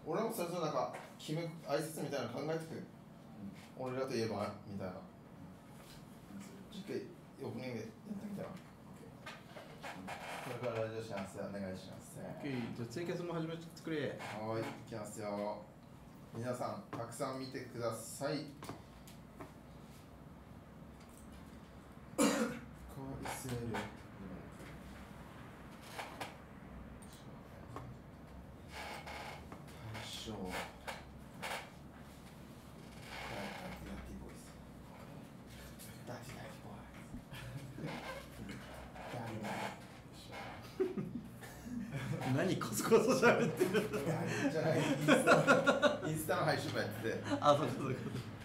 俺も最初なんか決め挨拶みたいなの考えてくる、俺らといえばみたいな。一回オープニングでやってみたら。これからラジオします。お願いします。 じゃあツイキャスも始めてくれ。 はい、いきますよ。皆さん、たくさん見てください。こうする。最初。 何コソコソ喋ってるじゃない、インスタの配信もやってて。 あ、そうそうそう。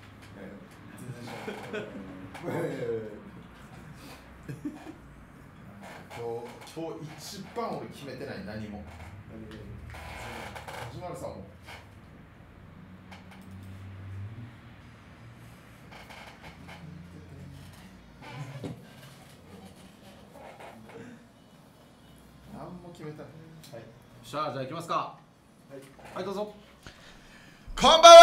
今日一番俺決めてない、何も。藤丸さんも。何も決めたない。はい。 じゃあ行きますか。はい、はい、どうぞ。 こんばん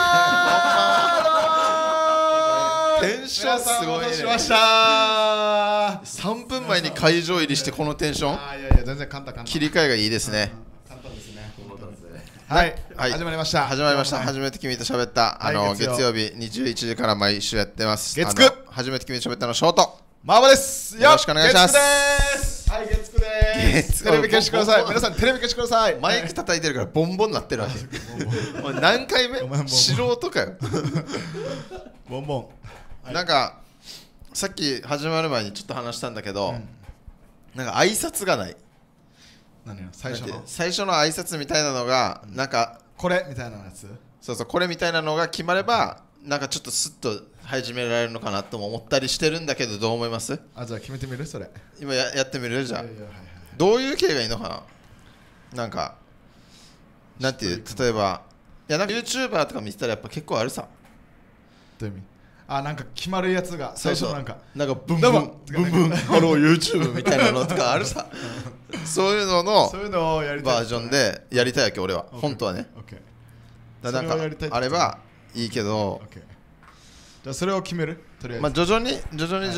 は。 テンションすごいね。 しました。 3分前に会場入りしてこのテンション。 いやいや全然簡単。 切り替えがいいですね。 簡単ですね。はい、 はい、 始まりました。 始まりました。初めて君と喋った、月曜日21時から毎週やってます。 月9。 初めて君と喋ったのショート。 マーバです。 よろしくお願いします。 はい、月9です。テレビ消してください。皆さんテレビ消してください。 マイク叩いてるからボンボンなってるわけ。何回目？素人かよ。 ボンボン。なんかさっき始まる前にちょっと話したんだけど、なんか挨拶がない。 何よ、最初の挨拶みたいなのがなんかこれみたいなやつ。 そうそう、これみたいなのが決まればなんかちょっとスッと始められるのかなとも思ったりしてるんだけど、どう思います？ あ、じゃあ決めてみるそれ。 今やってみる？じゃあはいはいはい、 どういう系がいいのかな。なんかなんていう、例えばいやなんか YouTuber とか見てたらやっぱ結構あるさ。 どういう意味？あ、なんか決まるやつが最初のなんかブンブンブンブンハロー YouTube みたいなのとかあるさ。そういうののバージョンでやりたいわけ俺は。本当はね。だからなんかあればいいけど、 じゃあそれを決める。とりあえずまあ徐々にね。 徐々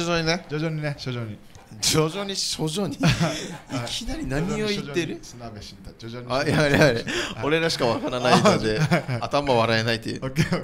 にいきなり何を言ってる？ あ、 やれ俺らしかわからないので頭笑えないっていう。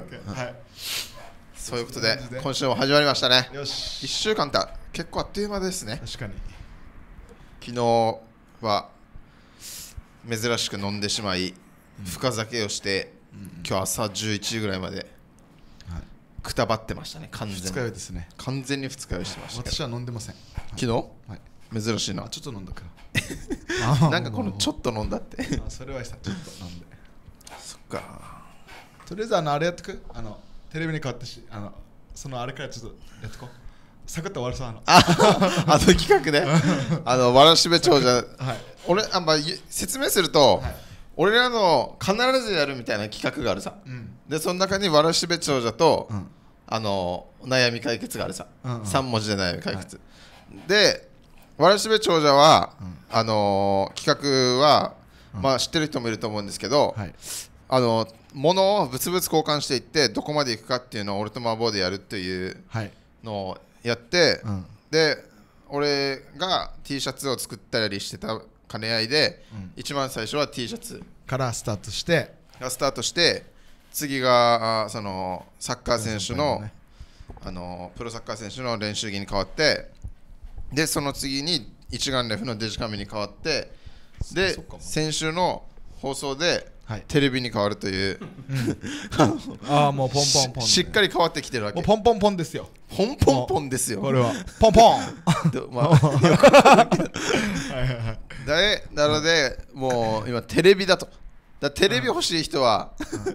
そういうことで今週も始まりましたね。 よし。 1週間って結構あっという間ですね。 確かに。 昨日は珍しく飲んでしまい、深酒をして、今日朝11時ぐらいまでくたばってましたね。完全に二日酔いですね。 完全に二日酔いしてました。 私は飲んでません。 昨日、珍しいな。 ちょっと飲んだからなんかこのちょっと飲んだってそれはさ、ちょっと飲んで。 そっか。 とりあえずあれやってく。テレビに変わったし、そのあれからちょっとやってこう。サクッと終わるさ。 あの企画ね。わらしべ長者。俺説明すると、俺らの必ずやるみたいな企画があるさ。でその中にわらしべ長者と悩み解決があるさ。3文字で悩み解決。でわらしべ長者は企画はまあ知ってる人もいると思うんですけど、物を物々交換していってどこまで行くかっていうのを俺と麻婆でやるっていうのをやって、で俺が T シャツを作ったりしてた兼ね合いで、一番最初は T シャツからスタートして次がそのサッカー選手のプロサッカー選手の練習着に変わって、でその次に一眼レフのデジカメに変わって、で先週の放送でテレビに変わるというもうポンポンポンしっかり変わってきてるわけ。 もうポンポンポンですよ。 ポンポンポンですよ。 これはポンポンなのでもう今テレビだと。テレビ欲しい人は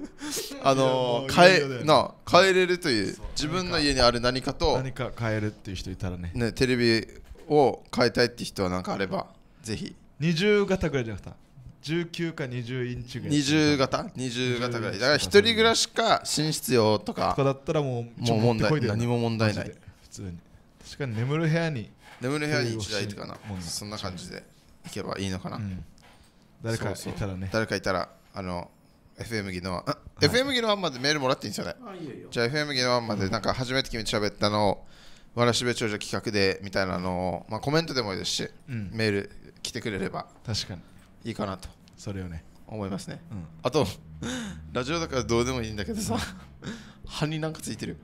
変えれるという、自分の家にある何かと変えるっていう人いたらね、 テレビを変えたいっていう人は何かあればぜひ。 20型ぐらいじゃなくて19か20インチぐらい。 20型ぐらいだから一人暮らしか寝室用とかだったらもう何も問題ない。 普通に確かに眠る部屋に 1台とかな、そんな感じでいけばいいのかな。 誰かいたらね、 誰かいたら FM ギノワン、FM ギノワンまでメールもらっていいんですよね。 あ、いいよいいよ。 じゃあ FM ギノワンまでなんか初めて君と喋ったのをわらしべ長者企画でみたいなのを、まあ、コメントでもいいですし、メール来てくれれば確かにいいかなとそれよね。 思いますね。 うんあとラジオだからどうでもいいんだけどさ、歯になんかついてる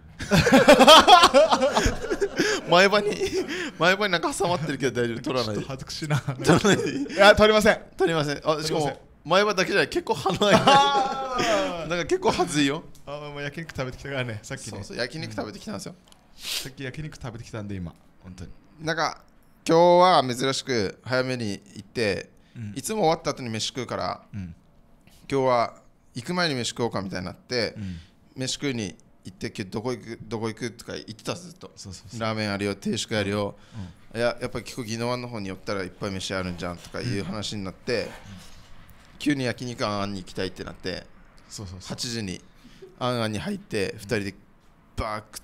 前歯になんか挟まってるけど大丈夫？取らないで。 恥ずかしいな。 取らないで。 いや取りません。 取りません。あ、しかも取りません前歯だけじゃない結構歯の間なんか結構はずいよ。 もう焼肉食べてきたからね、さっきね。 そうそう焼肉食べてきたんですよ。 さっき焼肉食べてきたんで今本当に。 なんか今日は珍しく早めに行って、いつも終わった後に飯食うから、今日は行く前に飯食おうかみたいになって、飯食いに行ってどこ行くとか言ってたずっと。 そうそうそう。 ラーメンあるよ、定食あるよ、やっぱり結構宜野湾の方に寄ったらいっぱい飯あるんじゃんとかいう話になって、急に焼肉あんに行きたいってなって、 そうそうそう。 8時にあんに入って2人でバー食って、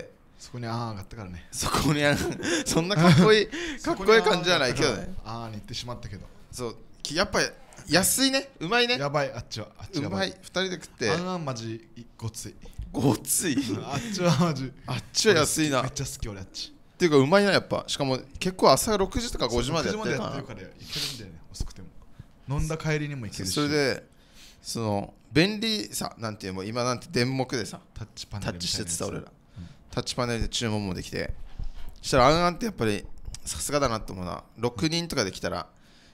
そこにあん上がったからね。 そこにそんなかっこいい感じじゃないけどね。 あんに行ってしまったけど。 そうやっぱり安いね、うまいね。 やばい、あっちはうまい。2人で食ってあんマジごつい。 ごついあっちはマジ。 あっちは安いな。 めっちゃ好き俺あっち。 っていうかうまいなやっぱ。しかも結構朝6時とか5時までやってるから。 いけるんだよね、遅くても。飲んだ帰りにも行けるし。 それでその便利さなんていうも今なんて電目でさタッチパネルタッチしててさ俺ら、タッチパネルで注文もできて、そしたらあんってやっぱりさすがだなと思うな。6人とかできたら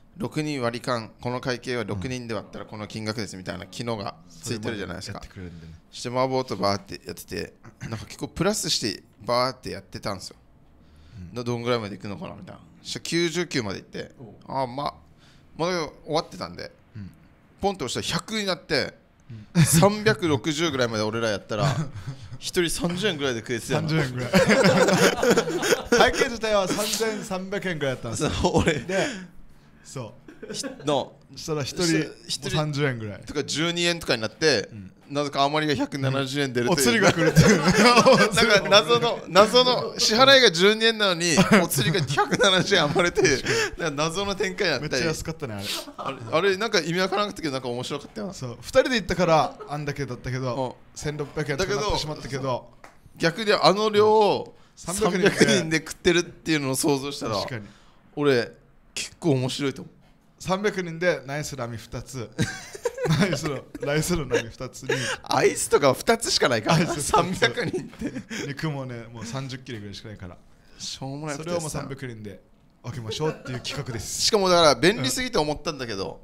6人割り勘、この会計は6人で割ったらこの金額ですみたいな機能がついてるじゃないですか。して麻婆とバーってやってて、なんか結構プラスしてバーってやってたんですよ。どんぐらいまで行くのかなみたいな。そしたら99まで行って、まあまだ終わってたんで、ポンと押したら100になって、360ぐらいまで俺らやったら1人30円ぐらいで食えてたよな。 30円ぐらい会計自体は3300円ぐらいやったんですよ。 俺でそうのそしたら1人30円ぐらいとか12円とかになって、なぜか余りが170円出るという、 お釣りが来るっていうなんか謎の支払いが12円なのにお釣りが170円余れて謎の展開になったり。 めっちゃ安かったねあれなんか意味わからなくてなんか面白かったよ。 そう2人で行ったからあんだけだったけど1600円とかなってしまったけど、 逆にあの量を 300 300人で食ってるっていうのを想像したら確かに俺結構面白いと思う。 300人でナイスラミ2つライスのラミ2つにアイスとか2つしかないからアイス 300人って肉もねもう30切れぐらいしかないから、 しょうもないそれをもう300人で分けましょうっていう企画です。 しかもだから便利すぎて思ったんだけど、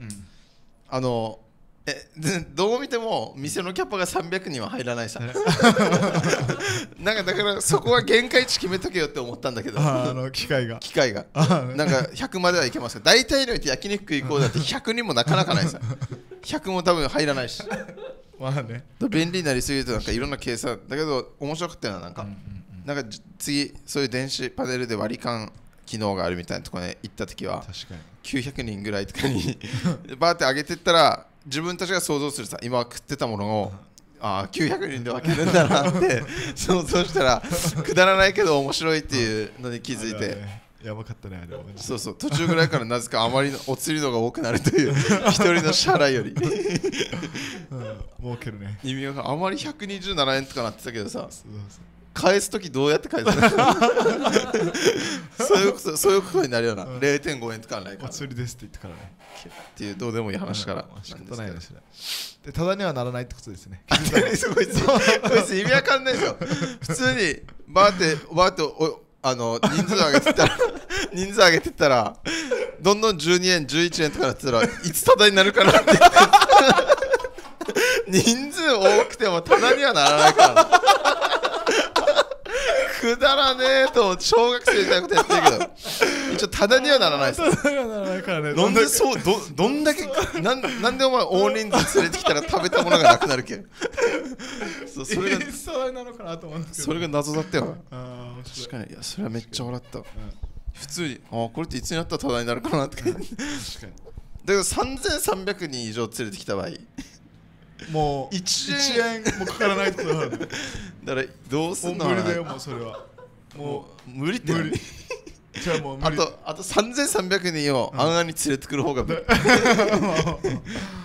どう見ても店のキャパが300人は入らないさなんかだからそこは限界値決めとけよって思ったんだけど機械がなんか100まではいけますから大体の人焼肉行こうだって100人もなかなかないさ100も多分入らないしまあね便利になりすぎるとなんかいろんな計算だけど面白かったよな。なんか次そういう電子パネルで割り勘機能があるみたいなところに行った時は確かに 900人ぐらいとかにバーって上げてったら自分たちが想像するさ今食ってたものを900人で分けるんだなって想像したらくだらないけど面白いっていうのに気づいてやばかったねあれ。 そうそう途中ぐらいからなぜかあまりのお釣りのが多くなるという一人の支払いより儲けるね。 意味があまり127円とかなってたけどさ返すときどうやって返すのそういうことになるような、0.5 円とかないからお釣りですって言ってからねっていうどうでもいい話から仕方ないですね。でただにはならないってことですね。 こいつ意味わかんないですよ。普通にバーって人数上げてったらどんどん12円11円とかなってたらいつタダになるかなって言って人数多くてもタダにはならないからなくだらねえと小学生みたいなことやってるけど一応タダにはならないです。 タダにはならないからね。 なんでそうどんだけなんでお前大人数連れてきたら食べたものがなくなるけそうそれがタダになるのかなと思うんですけどそれが謎だったよ。 確かにいやそれはめっちゃ笑った。普通にこれっていつになったらタダになるかなって確かに。だけど3300人以上連れてきた場合もう1円もかからないってことだからね。 だからどうすんの無理だよもうそれはもう無理って無理じゃあもう無理。 あと3300人をあんあんに連れてくる方が無理。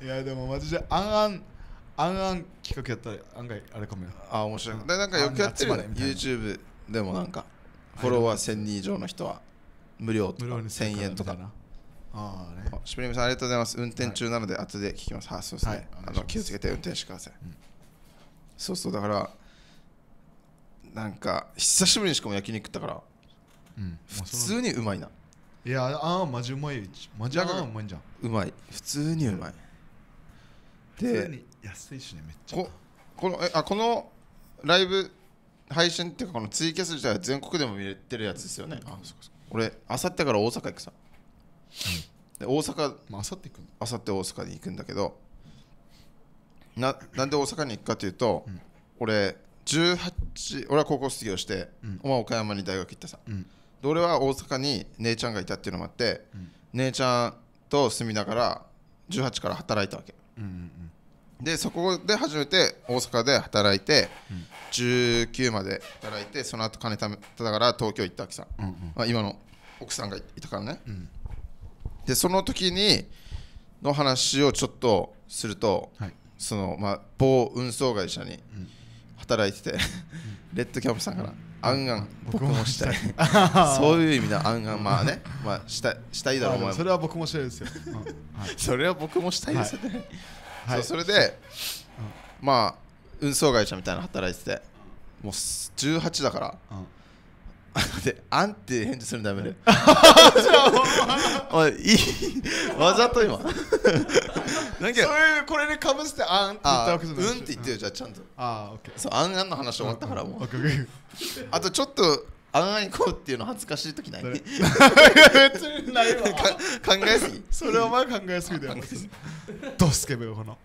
いやでもマジであん企画やったら案外あれかもよ。 あ、面白い。でなんかよくやってるよね、YouTube でもなんかフォロワー1000人以上の人は無料とか1000円とか。 ああね。 シュプリームさんありがとうございます。運転中なので後で聞きます。そうですね。気をつけて運転してください。そうそう、だからなんか久しぶりにしかも焼肉食ったから普通にうまいな。 いや、あんマジうまい。マジあんうまいんじゃん。 うまい。普通にうまい。 普通に安いしね、めっちゃ。 このライブ配信っていうかこのツイキャス自体は全国でも見れてるやつですよね。俺あさってから大阪行くさ。で大阪、 あさって行くの？ あさって大阪に行くんだけど、なんで大阪に行くかというと、俺は高校卒業して、お前岡山に大学行ってさ、で俺は大阪に姉ちゃんがいたっていうのもあって、姉ちゃんと住みながら18から働いたわけ。でそこで初めて大阪で働いて、19まで働いて、その後金貯めたから東京行ったわけさ、今の奥さんがいたからね、でその時にの話をちょっとすると、その某運送会社に働いてて、レッドキャンプさんからあんあん僕もしたいそういう意味であんあんしたいだろうお前も。 それは僕もしたいですよ。 それは僕もしたいですよね。それで運送会社みたいなの働いてて、もう18だからで、あんって返事するのダメでおい、わざと今なんかそういうこれにかぶせてあんって言ったわけじゃない。 うんって言ってよ、じゃあちゃんと。 オッケー。 そう、あんあんの話終わったからもう。あとちょっとあんあん行こうっていうの恥ずかしい時ない？ 別にないわ。 考えすぎ。 それはお前考えすぎだよ。どうすけべよこの。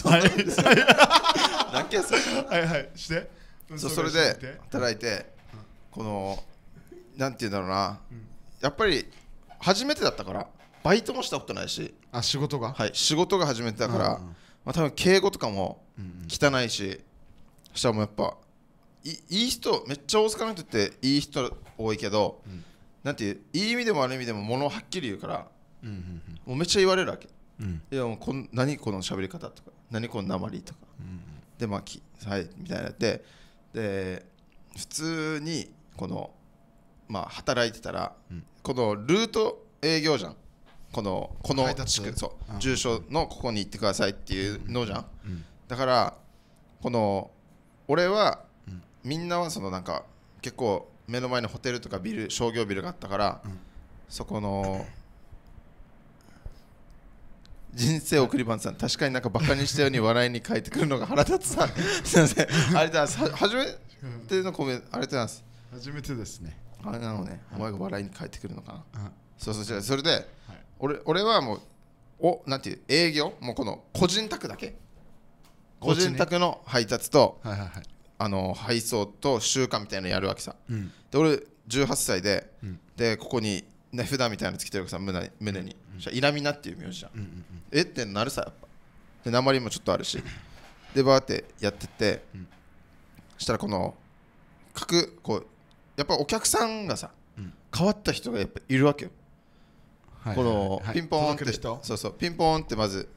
何件する？ はいはいして。 それで働いて、このなんていうんだろうな、やっぱり初めてだったからバイトもしたことないし、 仕事が仕事が初めてだから、多分敬語とかも汚いし、そしたらもうやっぱいい人、めっちゃ大阪の人っていい人多いけど、なんていう、いい意味でも悪い意味でも物をはっきり言うから、もうめっちゃ言われるわけ。いやもう何この喋り方とか、何この訛りとか、ではいみたいなやって、で普通にこの働いてたら、このルート営業じゃん。この地区、そう住所のここに行ってくださいっていうのじゃん。だからこの俺は、みんなはそのなんか結構目の前にホテルとかビル、商業ビルがあったから、そこの人生送り番さん、確かになんかバカにしたように笑いに変えてくるのが腹立つさん。すいません、ありがとうございます。初めてのコメントありがとうございます。 初めてですね。 あれなのね、お前が笑いに変えてくるのかな。そうそれで、俺はもうなんていう営業、もうこの個人宅だけ、個人宅の配達と配送と集荷みたいなのやるわけさ。で俺18歳で、でここに値札みたいなのつけてるわけさ、胸に。イラミナっていう名字じゃん。えってなるさ、やっぱ。で鉛もちょっとあるし、でバーってやってって、したらこのこうやっぱお客さんがさ、変わった人がやっぱいるわけよ。このピンポーンって、そうピンポーンってまず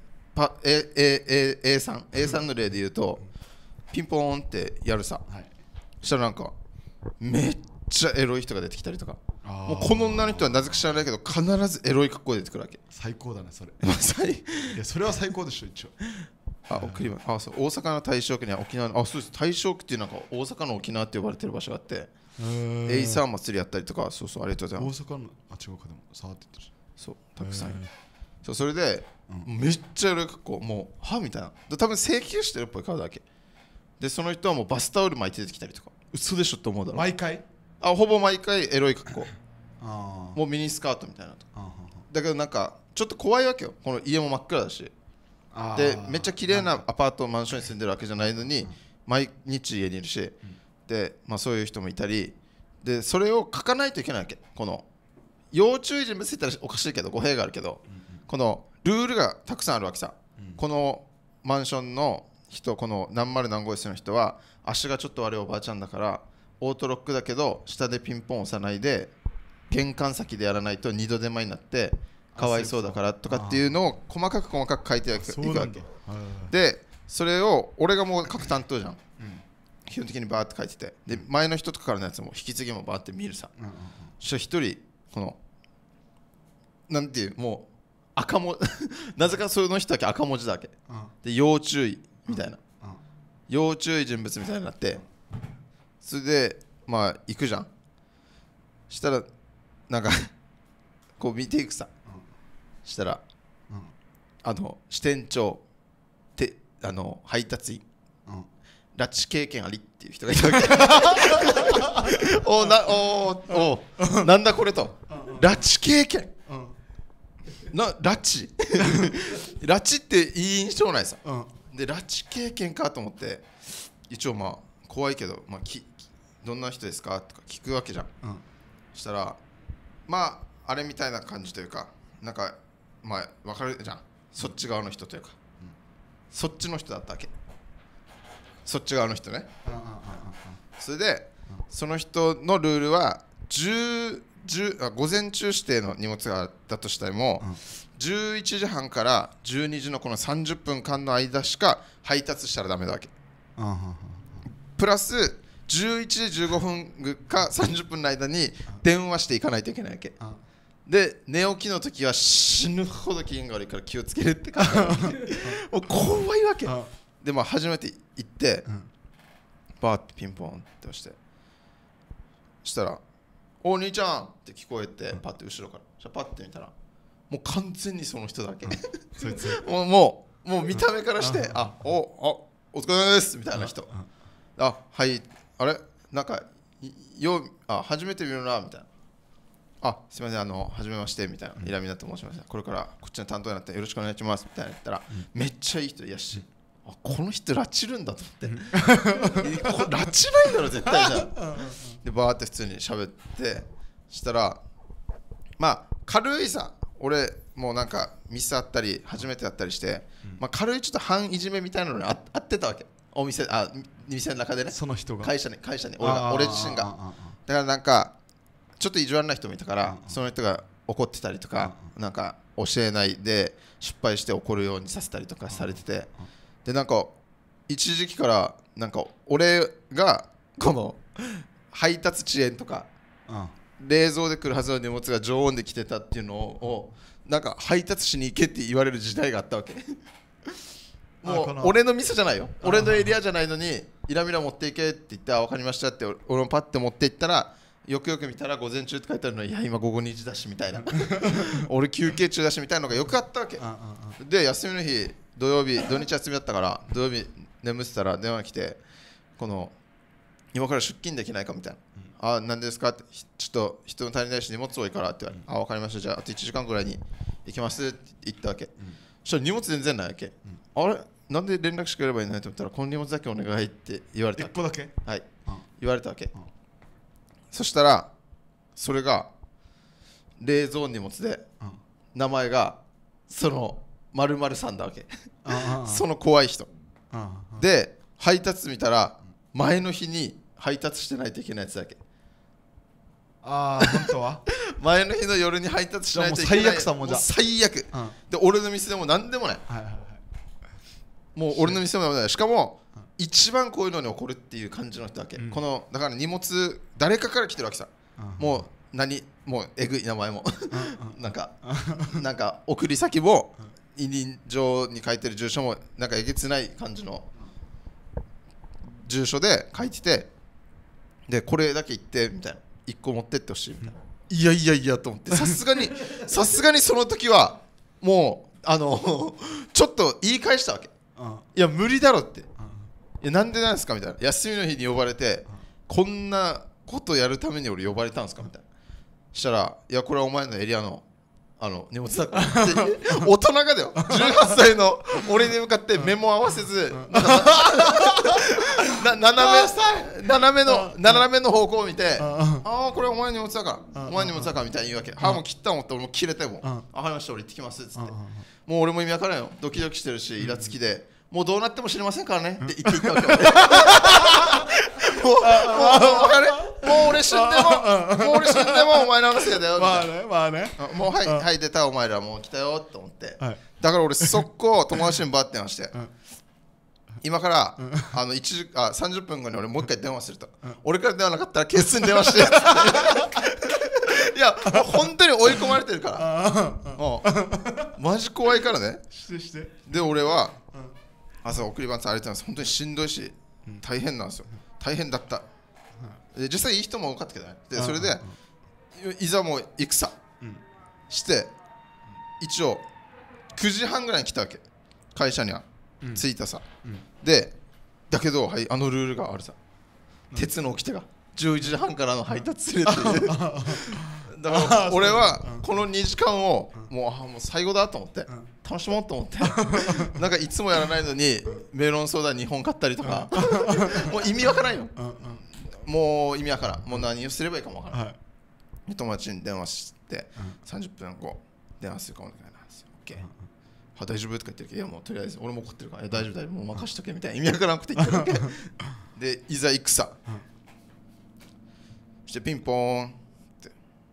A さんの例で言うとピンポーンってやるさ。したらなんかめっちゃエロい人が出てきたりとか、もうこの女の人はなぜか知らないけど必ずエロい格好で出てくるわけ。 最高だねそれ。いやそれは最高でしょ一応。 そう大阪の大正区には沖縄の、そうです、大正区っていうなんか大阪の沖縄って呼ばれてる場所があって、エイサー祭りやったりとか、そうありがとうございます。 大阪の違うかでも触ってたし、 そうたくさんいる。それで、めっちゃエロい格好、もうみたいな、多分請求してるっぽい顔だけで、その人はもうバスタオル巻いて出てきたりとか、嘘でしょって思うだろ。 毎回ほぼ毎回エロい格好。もうミニスカートみたいなとか。だけどなんかちょっと怖いわけよ、この家も真っ暗だし。でめっちゃ綺麗なアパートマンションに住んでるわけじゃないのに毎日家にいるし、で、そういう人もいたりで、それを書かないといけないわけ。この要注意人物って言ったらおかしいけど語弊があるけど、このルールがたくさんあるわけさ。このマンションの人、この何丸何号室の人は足がちょっと悪いおばあちゃんだからオートロックだけど下でピンポン押さないで玄関先でやらないと二度手間になってかわいそうだからとかっていうのを細かく書いていくわけで、それを俺がもう書く担当じゃん、基本的にバーって書いてて、で前の人とかからのやつも引き継ぎもバーって見るさ、そしたら一人このなんていうもう赤文なぜかその人だけ赤文字だけで要注意みたいな、要注意人物みたいになって、それでまあ行くじゃん。したらなんかこう見ていくさ、したら支店長って配達員、拉致経験ありっていう人がいたわけなんだこれと、拉致経験拉致拉致っていい印象ないさ、で拉致経験かと思って、一応まあ怖いけど、まあ、どんな人ですかとか聞くわけじゃん、そしたらまああれみたいな感じというか、なんかまあ分かるじゃん、そっち側の人というか、そっちの人だったわけ、そっち側の人ね、それでその人のルールは午前中指定の荷物があったとしても、11時半から12時のこの30分間の間しか配達したらダメだわけ、プラス11時15分か30分の間に電話していかないといけないわけで、寝起きの時は死ぬほど機嫌が悪いから気をつけるって感じもう怖いわけで、まあ初めて行って、バーってピンポンって押して、そしたらお兄ちゃんって聞こえて、パッて後ろからパッて見たらもう完全にその人だけそいつもう見た目からしてお疲れ様ですみたいな人、はいあれなんか初めて見るなみたいな、すみません初めましてみたいな、イラミナと申します、これからこっちの担当になってよろしくお願いしますみたいな言ったら、めっちゃいい人やし、この人拉致るんだと思って拉致ないだろ絶対じゃんでバーって普通に喋って、したらまあ軽いさ、俺もうなんかミスあったり初めてだったりして、まあ軽いちょっと半いじめみたいなのにあってたわけ、店の中でね、 その人が会社に俺自身がだからなんかちょっと意地悪な人もいたから、その人が怒ってたりとか、なんか教えないで失敗して怒るようにさせたりとかされてて、でなんか一時期からなんか俺がこの配達遅延とか冷蔵で来るはずの荷物が常温で来てたっていうのをなんか配達しに行けって言われる時代があったわけもう俺の店じゃないよ、俺のエリアじゃないのにイラミラ持っていけって言って分かりましたって俺もパッて持って行ったら、よくよく見たら午前中って書いてあるのに、いや今午後2時だしみたいな俺休憩中だしみたいなのがよくあったわけで、休みの日土日休みだったから土曜日眠ってたら電話が来て、この今から出勤できないかみたいな、何ですかって、ちょっと人の足りないし荷物多いからって言われて、分かりました、じゃああと1時間ぐらいに行きますって言ったわけ、そしたら荷物全然ないわけ、あれなんで連絡してくれればいいのと思ったら、この荷物だけお願いって言われた。 一個だけはい言われたわけ、そしたらそれが冷蔵荷物で、名前がその〇〇さんだわけその怖い人で、配達見たら前の日に配達してないといけないやつだけ本当は前の日の夜に配達しないといけない、 最悪さ、もうじゃ最悪、で俺の店でも何でもない、もう俺の店でもない、しかも一番こういうのに怒るっていう感じの人だけ、このだから荷物誰かから来てるわけさ、もうもうえぐい名前もなんか送り先も委任状に書いてる住所もなんかえげつない感じの住所で書いてて、でこれだけ言ってみたいな、1個持ってってほしいみたいな、いやと思って、さすがにその時はもうちょっと言い返したわけ、いや無理だろって、いやなんでなんですかみたいな、休みの日に呼ばれてこんなことやるために俺呼ばれたんですかみたいな、したらいやこれはお前のエリアの荷物だからって大人がだよ、18歳の俺に向かって目も合わせず斜めの方向を見て、これお前の荷物だからお前の荷物だからみたいに言うわけ、もう切った思って俺も切れても、分かりました俺行ってきますっつって、もう俺も意味わからんよ、ドキドキしてるしイラつきで、もうどうなっても知りませんからねって言っていったわけもう分かるもう俺死んでもお前らのせいだよみたいな。 まあねもうはい出たお前らもう来たよって思って、 はいだから俺速攻友達にバッて電話して、今から30分後に俺もう一回電話すると、俺から電話なかったら決に電話していや本当に追い込まれてるからもうマジ怖いからね。 してで俺は朝送りバンツありがとうございます、本当にしんどいし大変なんですよ、大変だった。で実際いい人も多かったけどね。でそれでいざもう戦して一応9時半ぐらいに来たわけ、会社には着いたさ、でだけど、はい、あのルールがあるさ、鉄の掟が11時半からの配達するっていうだから俺はこの2時間をもう最後だと思って楽しもうと思ってなんかいつもやらないのにメロンソーダ2本買ったりとかもう意味わからんよ、もう意味わからん、もう何をすればいいかもわからん、友達に電話して30分後電話するかもしれないんですよ。 OK、大丈夫とか言ってるけど、いやもうとりあえず俺も怒ってるから大丈夫もう任しとけみたいな意味わからなくて言ってるわけでいざ行くさ、そしてピンポーンって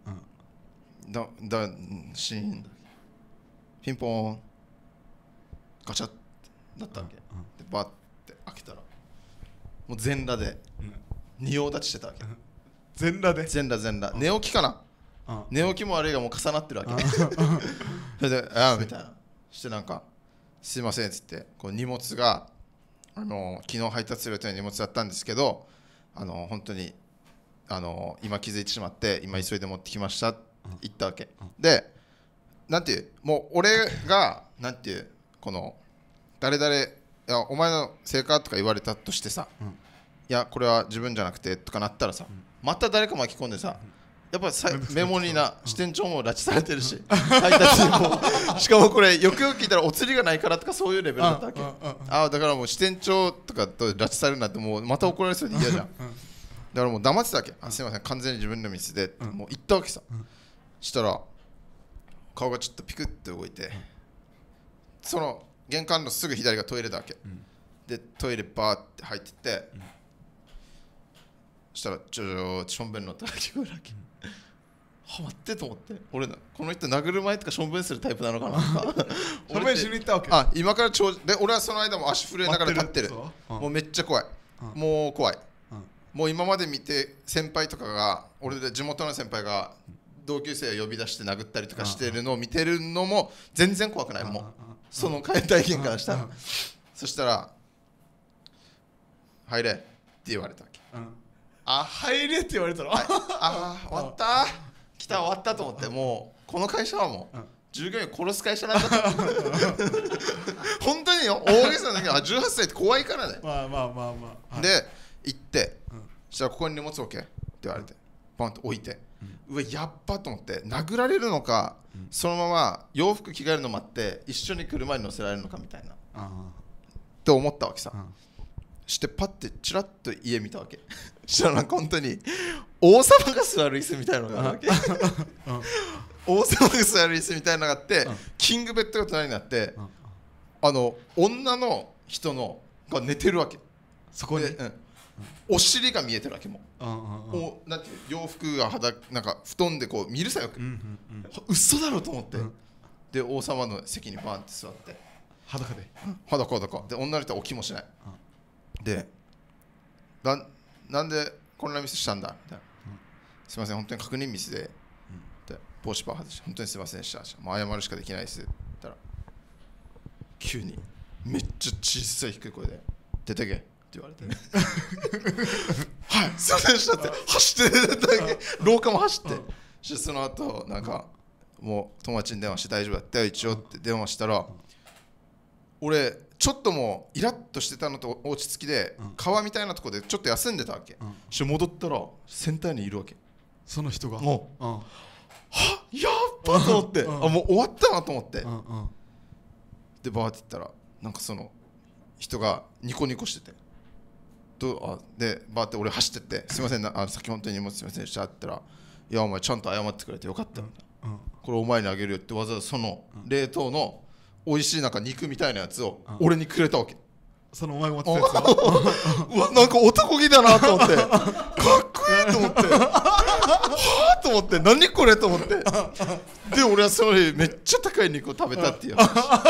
シーンピンポーンガチャッだったわけ、でバッて開けたらもう全裸で仁王立ちしてたわけ。 全裸で全裸寝起きかな、寝起きも悪いがもう重なってるわけそれでみたいなしてなんかすいませんっつってこう荷物が昨日配達する予定の荷物だったんですけど本当に今気づいてしまって今急いで持ってきましたって言ったわけ、でなんていうもう俺がなんていうこの誰々いやお前の成果とか言われたとしてさ、いやこれは自分じゃなくてとかなったらさ、また誰か巻き込んでさ、やっぱメモにな支店長も拉致されてるし配達員もしかもこれよくよく聞いたらお釣りがないからとかそういうレベルだったわけ。だからもう支店長とかと拉致されるなんてもうまた怒られそうで嫌じゃんだからもう黙ってたわけ。すいません完全に自分のミスでもう言ったわけさ。したら顔がちょっとピクッと動いて、その玄関のすぐ左がトイレだわけでトイレバーって入ってってしたらちょしょんべんの音が聞こえるわけはまってと思って、俺この人殴る前とかしょんべんするタイプなのかなとかしょんべんしに行ったわけ。 今からで俺はその間も足震えながら立ってる、もうめっちゃ怖い、もう怖い、もう今まで見て先輩とかが俺で地元の先輩が同級生を呼び出して殴ったりとかしてるのを見てるのも全然怖くない、もうその体験からしたらそしたら入れって言われたわけ。 入れって言われたら終わった来た終わったと思って、もうこの会社はもう従業員殺す会社なんだと本当によ大げさなんだけど18歳って怖いからね。 まあで行ってそしたらここに荷物置けって言われてバンと置いて、うわやっばと思って殴られるのか、そのまま洋服着替えるの待って一緒に車に乗せられるのかみたいなって思ったわけさ。してパッてチラッと家見たわけしたらなんか本当に王様が座る椅子みたいなのがあるわけ王様が座る椅子みたいなのがあって、キングベッドが隣になって、女の人のが寝てるわけそこに、 お尻が見えてるわけもなんていう洋服がなんか布団でこう見るさよく、嘘だろと思って、で王様の席にバンって座って裸でで女の人は起きもしない、でなんでこんなミスしたんだみたいな、すいません本当に確認ミスで、帽子パー外して本当にすいませんでした、もう謝るしかできないですって言ったら急にめっちゃ小さい低い声で出てけって言われてはいすいませんでしたって走って出たわけ廊下も走って、その後なんかもう友達に電話して大丈夫だったよ一応って電話したら、俺ちょっともうイラッとしてたのと落ち着きで、川みたいなところでちょっと休んでたわけ、して戻ったらセンターにいるわけ、 その人がもう、はっやっばと思って、もう終わったなと思って、でバーって言ったらなんかその人がニコニコしててでバーって俺走ってってすいませんさっき本当に荷物すいませんでしたって言ったら、いやお前ちゃんと謝ってくれてよかったみたいな、これお前にあげるよってわざわざその冷凍の美味しいなんか肉みたいなやつを俺にくれたわけ。 そのお前が持ってたやつをうわ、なんか男気だなと思ってかっこいいと思ってはぁと思って、何これと思って、で俺はその日めっちゃ高い肉を食べたっていう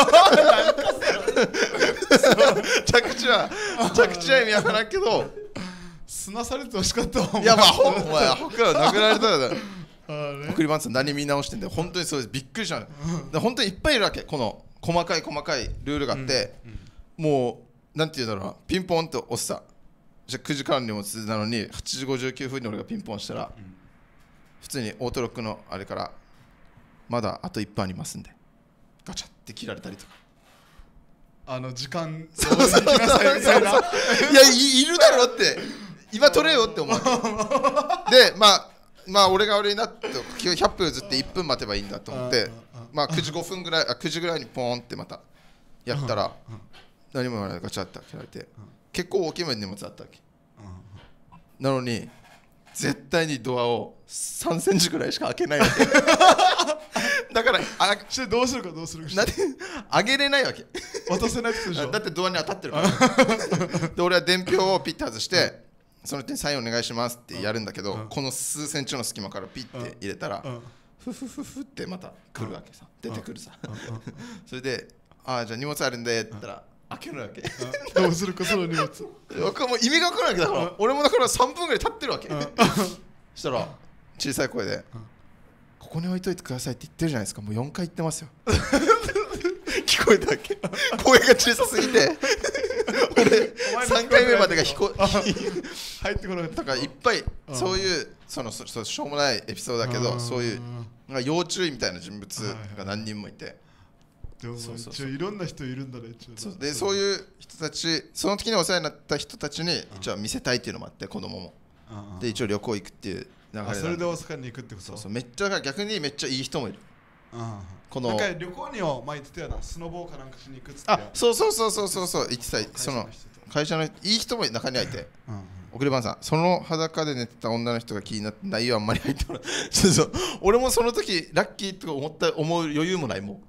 着地は意味わからんけど、 すなされてほしかったわ。 いやまあお前ほか殴られたらね、 送りバンツ何見直してんだよ、本当にそうです、びっくりしたの。で本当にいっぱいいるわけ、この細かいルールがあって、もうなんていうんだろうな、ピンポンって押すさ、じゃあ9時間にも続いたのに8時59分に俺がピンポンしたら、普通にオートロックのあれからまだあと1分ありますんでガチャって切られたりとか、 時間そうそうそうそういや いるだろって今取れよって思うで、まあ俺が俺になって100分ずって1分待てばいいんだと思って、まあ9時5分ぐらい9時ぐらいにポーンってまたやったら何も言わないでガチャって開けられて、結構大きめの荷物あったわけなのに、絶対にドアを3センチぐらいしか開けないわけだからどうするかなんで開けれないわけ渡せないってことでしょ。 だってドアに当たってるからで俺は伝票をピッて外してその手にサインお願いしますってやるんだけど、この数センチの隙間からピッて入れたらフフフフってまた来るわけさ、出てくるさそれでじゃあ荷物あるんでって言ったら開けるわけどうするかその荷物僕はもう意味が分からないわけだから俺もだから3分ぐらい経ってるわけそしたら小さい声でここに置いといてくださいって言ってるじゃないですか、もう4回言ってますよ聞こえたわけ声が小さすぎて俺3回目までが入ってこなかっただからいっぱいそういうそうしょうもないエピソードだけど、そういう要注意みたいな人物が何人もいて、 でもいろんな人いるんだね。 でそういう人たち、その時にお世話になった人たちに一応見せたいっていうのもあって、子供もで一応旅行行くっていう流れ。 それで大阪に行くってこと。 そうめっちゃ逆にめっちゃいい人もいる。 このなんか旅行には前言ってたよな、スノボーかなんかしに行くっつって。 そう言ってた。その会社のいい人も中にはいて、送りバンさん、その裸で寝てた女の人が気になって内容あんまり入ってこないそう俺もその時ラッキーとか思う余裕もないもん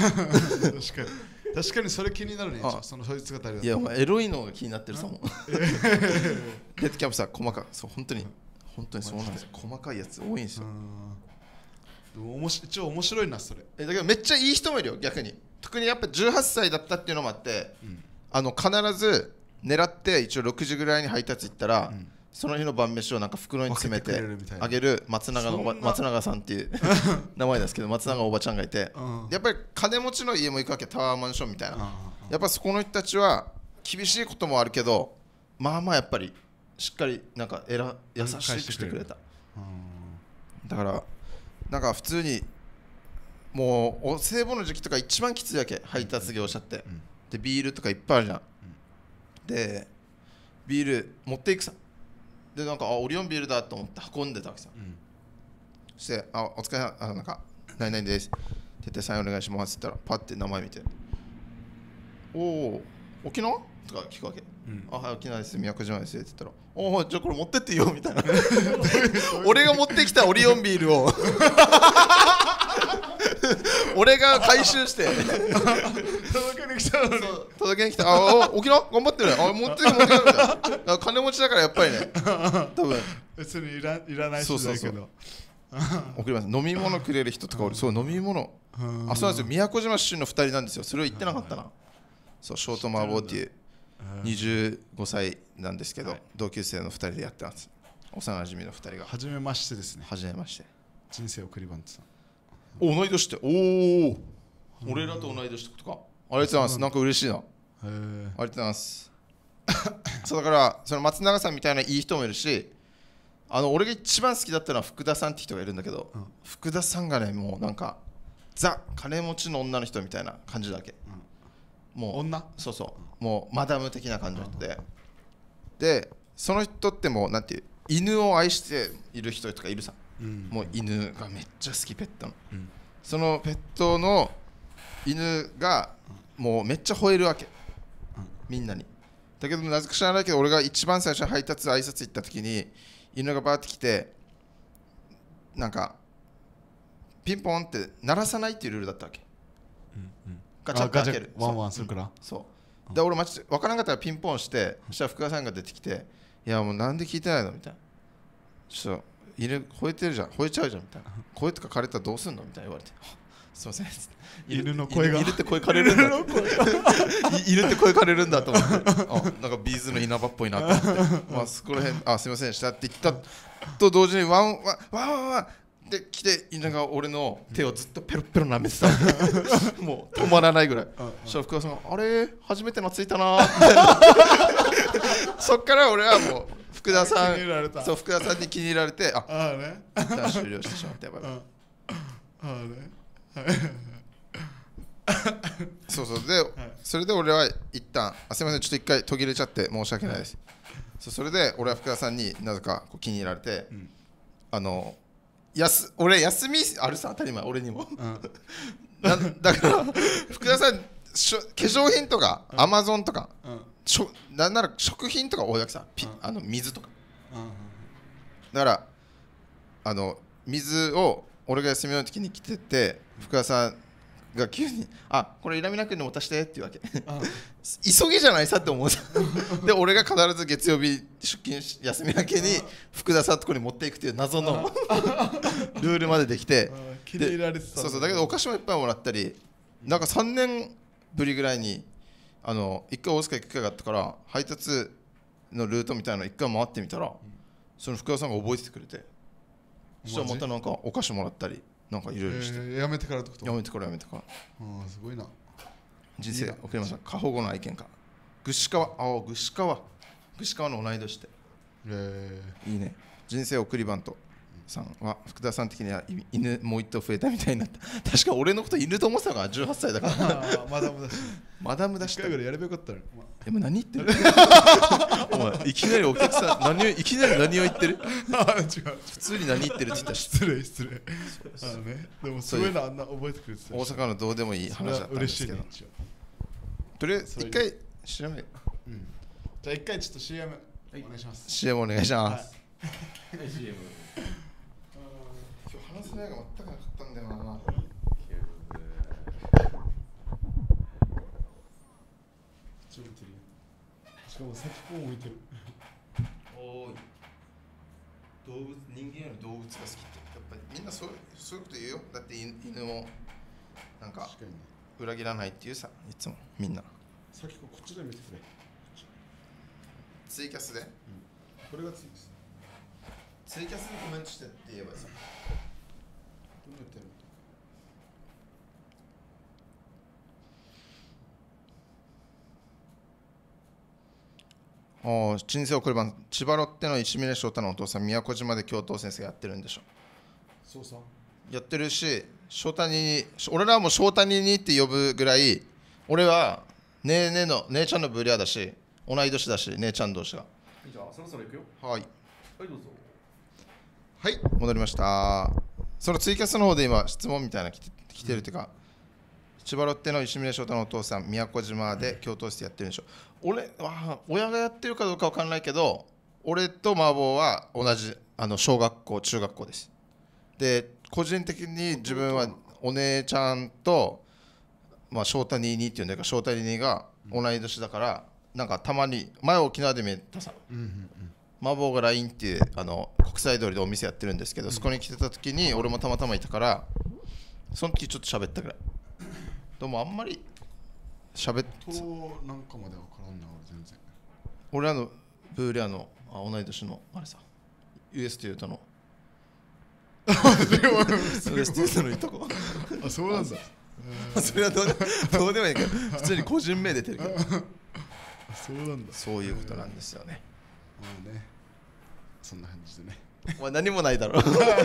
確かにそれ気になるね。そいつが誰だ。 いやお前エロいのが気になってるさもんデートキャンプさ、細かそう本当にそうなんですよ、細かいやつ多いんですよ。 一応面白いなそれ。 だけどめっちゃいい人もいるよ逆に。特にやっぱ18歳だったっていうのもあって、必ず狙って一応6時ぐらいに配達行ったら、その日の晩飯をなんか袋に詰めてあげる松永さんっていう名前ですけど、松永おばちゃんがいて、やっぱり金持ちの家も行くわけ、タワーマンションみたいな。やっぱそこの人たちは厳しいこともあるけど、まあやっぱりしっかりなんか優しくしてくれた。だからなんか普通にもうお歳暮の時期とか一番きついわけ、配達業者って。でビールとかいっぱいあるじゃん。でビール持っていくさ。でなんかオリオンビールだと思って運んでたわけさ。そしてお疲れなんか何々ですって言ってサインお願いしますって言ったらパッて名前見て、おお沖縄とか聞くわけ。はい沖縄です、宮古島ですって言ったら、おおじゃあこれ持ってっていいよみたいな俺が持ってきたオリオンビールを俺が回収して届けに来たのに。 届けに来た。沖縄頑張ってる。持ってるみたいな。金持ちだからやっぱりね。多分別にいらない人だけど。 送ります。飲み物くれる人とか俺、そう飲み物。そうなんですよ。宮古島出身の2人なんですよ。それを言ってなかったな。そうショートマーボーっていう25歳なんですけど、同級生の2人でやってます。幼馴染の2人が。 初めましてですね。 初めまして。 人生送りバンツさん。 同い年って、俺らと同い年ってことか。ありがとうございます。なんか嬉しいな。ありがとうございますそうだからその松永さんみたいないい人もいるし、俺が一番好きだったのは福田さんって人がいるんだけど、福田さんがねもうなんかザ金持ちの女の人みたいな感じだけ、もう女、 そうもうマダム的な感じの人で、でその人ってもうなんていう犬を愛している人とかいるさ。もう犬がめっちゃ好き、ペットの、そのペットの犬がもうめっちゃ吠えるわけ、みんなに。だけどなぜか知らないけど俺が一番最初に配達挨拶行った時に犬がバーって来て、なんかピンポンって鳴らさないっていうルールだったわけ、ガチャって開ける、 ワンワンするから。 そで俺分からなかったらピンポンして、そしたら福田さんが出てきて、いやもうなんで聞いてないのみたいな、ちょっと犬吠えてるじゃん、吠えちゃうじゃんみたいな、声とか枯れたらどうすんのみたいな言われて、すいません、 犬の声が犬って声枯れるんだ犬って声枯れるんだと思って、なんかビーズの稲葉っぽいなと思ってまあそこら辺、すいませんでしたって言ったと同時にワンで来て、犬が俺の手をずっとペロペロ舐めてたもう止まらないぐらい。そしたら福田さんがあれ初めて懐いたなそっから俺はもう福田さんに気に入られて、一旦終了してしまって、やばいそうで、それで俺は一旦すみません、ちょっと一回途切れちゃって申し訳ないです。それで俺は福田さんになぜか気に入られて、俺休みあるさ、当たり前、俺にもだから福田さん化粧品とかアマゾンとか、なんなら食品とか大崎さん、水とか、だから水を俺が休みの時に来てて、福田さんが急にこれイラミナ君に持たしてって言うわけ急ぎじゃないさって思うで俺が必ず月曜日出勤休み明けに福田さんのところに持っていくっていう謎のルールまでできて、 気に入られてた。 そうだけどお菓子もいっぱいもらったり、なんか3年ぶりぐらいに1回大阪行く機会があったから、配達のルートみたいなの1回回ってみたら、その福田さんが覚えててくれて、そしたらまたなんかお菓子もらったりなんかいろいろして、 やめてからってこと？ やめてからすごいな。 人生送りました。過保護の愛犬家具志川の同い年で、いいね。人生送りバントさんは福田さん的には犬もう一頭増えたみたいになった。確か俺のこと犬と思ってたのが18歳だからマダムだし 1回ぐらいやればよかったら。 でも何言ってるお前いきなりお客さんいきなり何を言ってる違う、 普通に何言ってるって言ったし、 失礼でもそういうのあんな覚えてくれてた。 大阪のどうでもいい話だったんですけど、とりあえず一回調べ、 じゃあ一回ちょっと CM お願いします。 CM お願いします。 CM 今日話せないが全くなかったんだよな。 しかも先っぽも向いてる。 人間より動物が好きってやっぱりみんなそういうこと言うよ。だって犬もなんか裏切らないっていうさ、いつもみんな。 先っぽこっちで見てくれ。 ツイキャスで、 これがツイキャス。 ツイキャスにコメントしてって言えばいいさ。 どうやってやる人生送りバント、千葉ロッテの石峰翔太のお父さん、宮古島で教頭先生やってるんでしょ。 そうさやってるし、翔太に俺らはもう翔太にって呼ぶぐらい、俺は姉ちゃんのブリアだし、同い年だし、姉ちゃん同士が。 じゃあそろそろ行くよ。 はいどうぞ。 はい、戻りました。そのツイキャスの方で今質問みたいな来てるっていうか、千葉ロッテの石峰翔太のお父さん、宮古島で教頭室やってるんでしょ。親がやってるかどうかわかんないけど、俺と麻婆は同じ小学校中学校です。で個人的に自分はお姉ちゃんと、翔太22っていうんだけど、翔太22が同い年だから、なんかたまに前沖縄で見たさ、麻婆が LINE っていう国際通りでお店やってるんですけど、そこに来てた時に俺もたまたまいたから、その時ちょっと喋ったぐらい。でもあんまり喋ってなんかまでわからんな、俺全然。 俺らのブーレアの同い年のあれさ、US というとのUS というとのいとこそうなんだ。 それはどうでもいいけど、普通に個人名出てるけどそうなんだ。 そういうことなんですよね。 そんな感じでね。 お前何もないだろ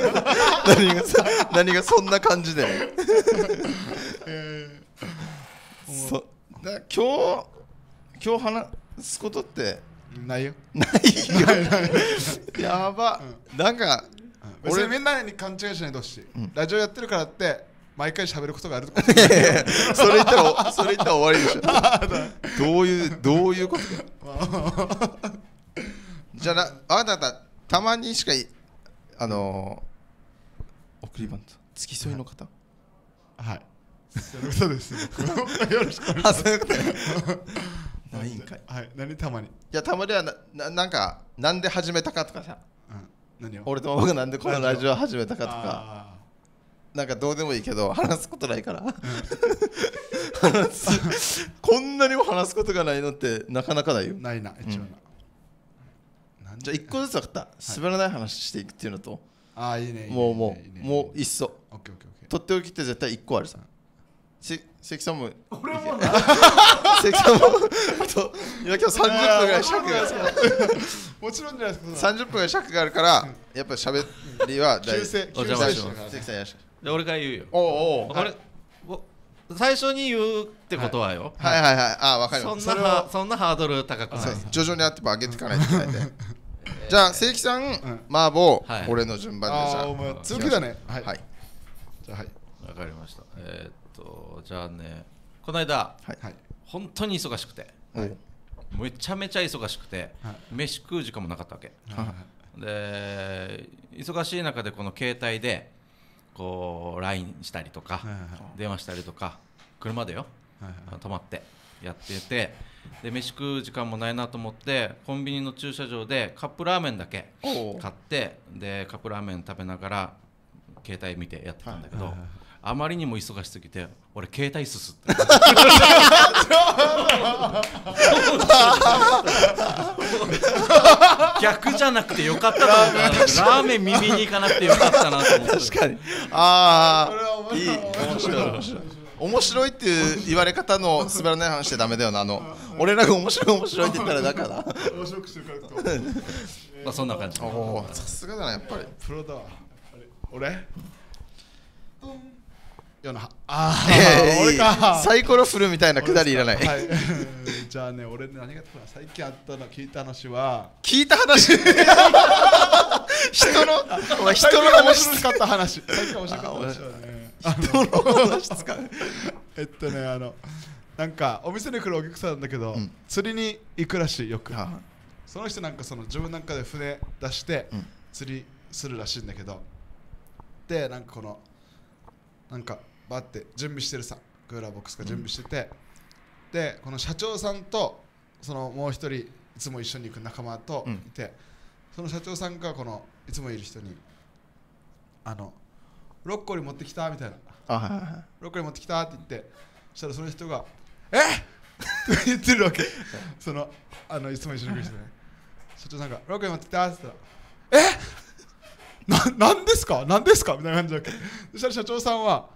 何がそんな感じでだ今日話すことってないよ。 ないやば、なんか俺みんなに勘違いしないでほしい。ラジオやってるからって毎回喋ることがあるとか。 それ言ったら終わりでしょ。どういうことか。じゃあなたたまにしか送りバント付き添いの方、 はい、そういうことです。よろしくお願いします。 ないんかい。 はい、何たまに。いや、たまにはなんか、なんで始めたかとかさ、 何を俺とママがなんでこのラジオ始めたかとか、なんかどうでもいいけど、話すことないから。こんなにも話すことがないのってなかなかないよ。 ないな、一応な。 じゃあ1個ずつ分かった。滑らない話していくっていうのと、 ああ、いいね。 もういっそ。 オッケーオッケーオッケー。 とっておきって絶対1個あるさ。関さんも俺も関さんもあと今30分ぐらい尺がもちろんじゃないですか。 30分ぐらい尺があるからやっぱり喋りは大事。 お邪魔します関さんやし。 じゃあ俺から言うよ。 おう俺最初に言うってことはよ。 はいはいはい。あ、わかります。 そんなハードル高くない。 徐々にやって上げていかないといけないんで。じゃあ関さん麻婆俺の順番でじゃあ。 お前強気だね。はい。じゃあはい。 わかりました。じゃあね、この間、本当に忙しくて、めちゃめちゃ忙しくて、飯食う時間もなかったわけ。で、忙しい中でこの携帯でこう LINE したりとか、電話したりとか、車でよ、止まってやってて、で飯食う時間もないなと思って、コンビニの駐車場でカップラーメンだけ買って、でカップラーメン食べながら携帯見てやってたんだけど、あまりにも忙しすぎて俺携帯すすって逆じゃなくてよかったと思ったラーメン耳に行かなくてよかったなと思って。 確かに。ああ、いい。面白い面白いっていう言われ方の滑らない話してダメだよな。俺らが面白いって言ったらだから面白くしてるからと。 まあそんな感じ。 さすがだなやっぱり。 プロだわ。俺俺かサイコロ振るみたいなくだりいらない。 じゃあね、俺ね、何が最近あったの聞いた話は、 聞いた話人の面白かった話。最近面白かった話はね、 人の話使う。 なんかお店に来るお客さんなんだけど、釣りに行くらしいよく。その人なんか自分なんかで船出して釣りするらしいんだけど、でなんかなんかバーって準備してるさ、クーラーボックスが準備してて、でこの社長さんともう一人いつも一緒に行く仲間といて、その社長さんがいつもいる人にブロッコリー持ってきたみたいな、ブロッコリー持ってきたって言って、そしたらその人がって言ってるわけ。いつも一緒に来る人ね、社長さんがブロッコリー持ってきたって言ったらなんですかみたいな感じだわけ。そしたら社長さんは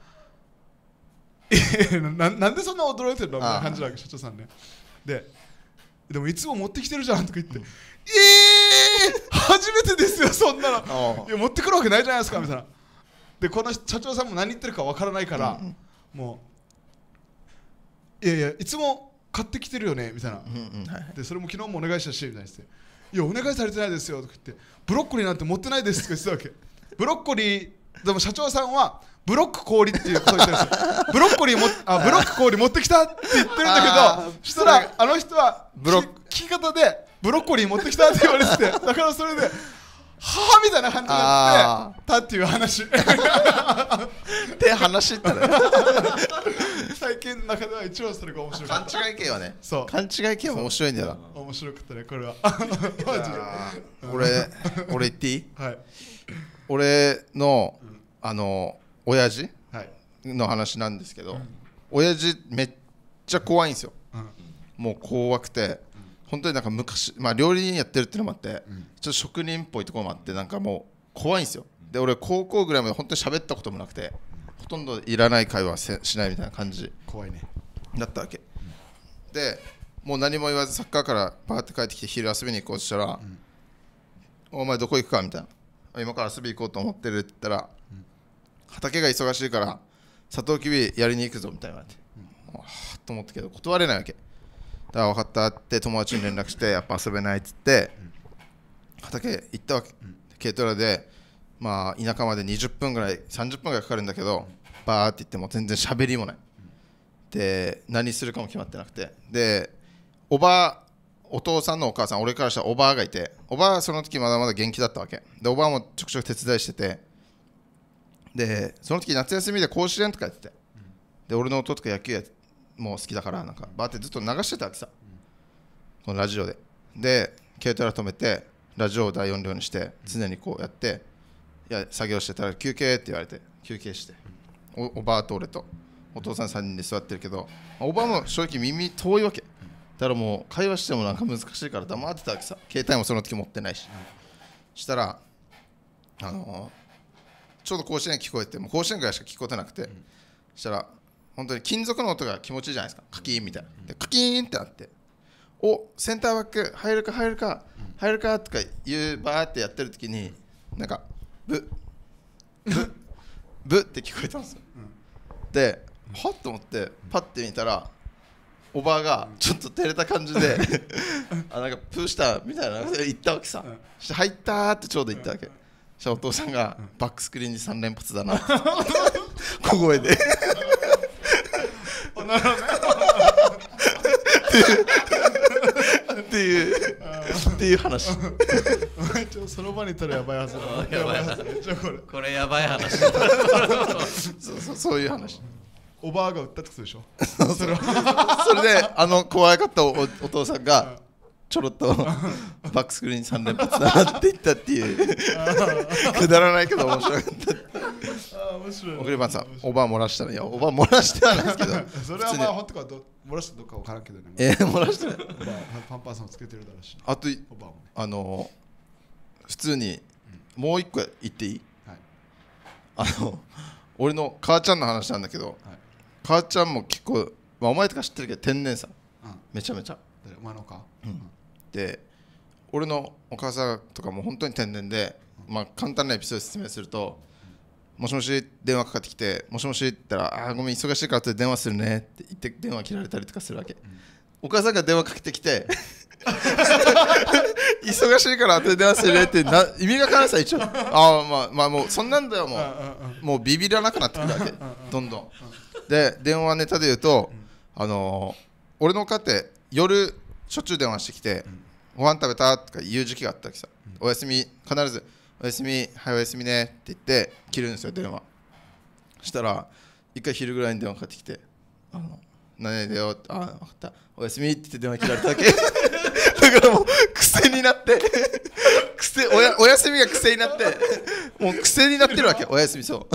なんでそんな驚いてるのみたいな感じだわけ、社長さんね。でもいつも持ってきてるじゃんとか言って、初めてですよそんなの。いや持ってくるわけないじゃないですかみたいな。でこの社長さんも何言ってるかわからないから、もういやいつも買ってきてるよねみたいな。でそれも昨日もお願いしたしみたいな言って、いやお願いされてないですよとか言って、ブロッコリーなんて持ってないですとか言ってたわけ。ブロッコリーでも社長さんはブロック氷っていうこと言ってるんですよ。ブロック氷持ってきたって言ってるんだけど、そしたらあの人は聞き方でブロッコリー持ってきたって言われてて、だからそれではぁみたいな感じになってたっていう話。 って話ったら最近の中では一番それが面白かった。 勘違い系はね、勘違い系は面白いんだよな。 面白かったねこれは。 俺言っていい？ はい。 俺の親父の話なんですけど、親父めっちゃ怖いんですよ。もう怖くて、本当になんか昔、料理人やってるっていうのもあって、ちょっと職人っぽいところもあって、なんかもう怖いんですよ。で俺高校ぐらいまで本当に喋ったこともなくて、ほとんどいらない会話しないみたいな感じ怖いねだったわけ。でもう何も言わずサッカーからバーって帰ってきて昼遊びに行こうとしたら、お前どこ行くかみたいな、今から遊び行こうと思ってるって言ったら、畑が忙しいからサトウキビやりに行くぞみたいなって、と思ったけど断れないわけだから、分かったって友達に連絡して、やっぱ遊べないっつって畑行ったわけ。軽トラで田舎まで20分ぐらい30分ぐらいかかるんだけど、バーって言っても全然喋りもない。で何するかも決まってなくて、でお父さんのお母さん、俺からしたらおばあがいて、おばあはその時まだまだ元気だったわけで、おばあもちょくちょく手伝いしてて、でその時夏休みで甲子園とかやってて、で俺の弟が野球も好きだからなんかバーってずっと流してたわけさ。 このラジオで。で軽トラ止めてラジオを大音量にして常にこうやって、いや作業してたら休憩って言われて休憩して、おばあと俺とお父さん3人で座ってるけど、おばあも正直耳遠いわけだからもう会話してもなんか難しいから黙ってたわけさ。携帯もその時持ってないし。したらちょうど甲子園聞こえて、もう甲子園ぐらいしか聞こえてなくて、したら本当に金属の音が気持ちいいじゃないですか。カキーンみたいなでカキーンってなって、おセンターバック入るか入るか入るかとか言うバーってやってる時になんかブって聞こえたんですよ。ではっと思ってパッて見たらおばあがちょっと照れた感じでなんかプーしたみたいな言ったわけさ。そして入ったってちょうど言ったわけ。そしたらお父さんがバックスクリーンに3連発だなって小声でっていう話。 その場にいたらやばいはずだ。 これやばい話。 そういう話。 おばあが売ったってことでしょ。 それで怖かった お父さんがちょろっとバックスクリーン3連発だなって言ったっていうくだらないけど面白かった。面白い。送りバンさん、おばあ漏らしたら、いやおばあ漏らしてはないですけどそれはまあ本当か漏らしたどっか分からんけどね。 漏らしてない。 パンパンさんつけてるだろうし。 あと普通にもう一個言っていい？俺の母ちゃんの話なんだけど、母ちゃんも結構、まあ、お前とか知ってるけど天然さ、めちゃめちゃ。 お前のか、 で俺のお母さんとかも本当に天然で、まあ、簡単なエピソード説明すると、もしもし電話かかってきて、もしもしって言ったら、ごめん忙しいから後で電話するねって言って電話切られたりとかするわけ。お母さんが電話かけてきて忙しいから後で電話するねって意味が分からんさ一応。まあもうそんなんだよ。もうビビらなくなってくるわけどんどん。で電話ネタで言うと、俺のお母って夜しょっちゅう電話してきて、ご飯食べたとか言う時期があったわけさ。おやすみ、必ずおやすみ、はいおやすみねって言って切るんですよ電話。したら一回昼ぐらいに電話かかってきて、何だよって、分かった、おやすみって言って電話切られたわけだからもう癖になっておやすみが癖になって、もう癖になってるわけ。おやすみそう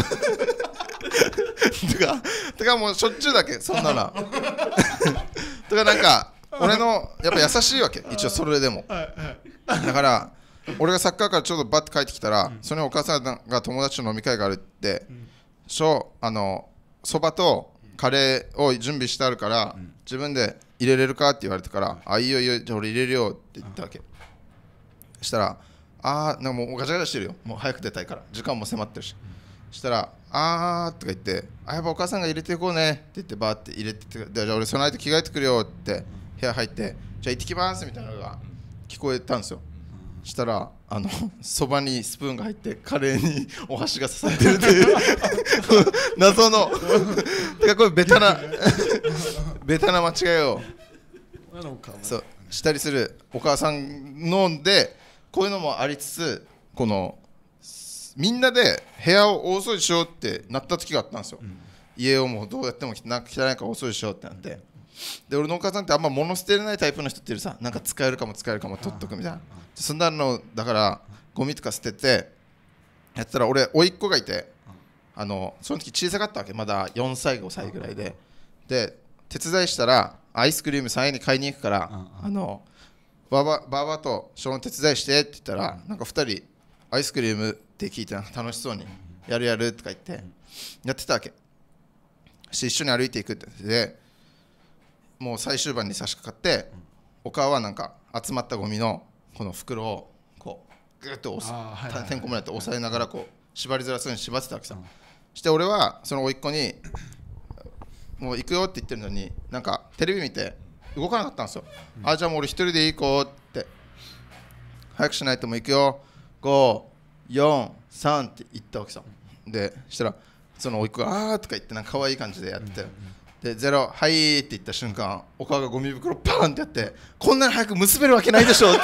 とかもうしょっちゅうだけそんなのとかなんか俺のやっぱ優しいわけ一応それでも。だから俺がサッカーからちょうどバッて帰ってきたら、そのお母さんが友達と飲み会があるって、そばとカレーを準備してあるから自分で入れれるかって言われたから、いいよいいよじゃあ俺入れるよって言ったわけ。したらなんかもうガチャガチャしてるよ、もう早く出たいから時間も迫ってるし。したらとか言って、やっぱお母さんが入れていこうねって言ってバーって入れてて、じゃあ俺その間着替えてくるよって部屋入って、じゃあ行ってきますみたいなのが聞こえたんですよ。したらそばにスプーンが入ってカレーにお箸が刺さってるっていう謎のてかこれベタな間違いをそうしたりするお母さんので、こういうのもありつつ、このみんなで部屋を大掃除しようってなった時があったんですよ。家をもうどうやっても汚いから大掃除しようってなって、で俺のお母さんってあんま物捨てれないタイプの人っているさ、なんか使えるかも取っとくみたいな、そんなのだからゴミとか捨ててやったら、俺甥っ子がいて、その時小さかったわけ、まだ4歳5歳ぐらいで、手伝いしたらアイスクリーム3円に買いに行くから、ババとショーン手伝いしてって言ったら、なんか2人アイスクリームって聞いて楽しそうにやるとか言ってやってたわけ。して一緒に歩いていくってで、もう最終盤に差し掛かって、お母はなんか集まったゴミのこの袋をこうグッとてんこ盛りやって押さえながらこう縛りづらそうに縛ってたわけさ。して俺はその甥っ子にもう行くよって言ってるのに、なんかテレビ見て動かなかったんですよ。じゃあもう俺一人でいい子って、早くしないともう行くよ、5、4、3って言ったわけさ。でしたらその甥っ子がとか言ってなんか可愛い感じでやって、で0はいって言った瞬間、お母がゴミ袋パーンってやって、こんなに早く結べるわけないでしょって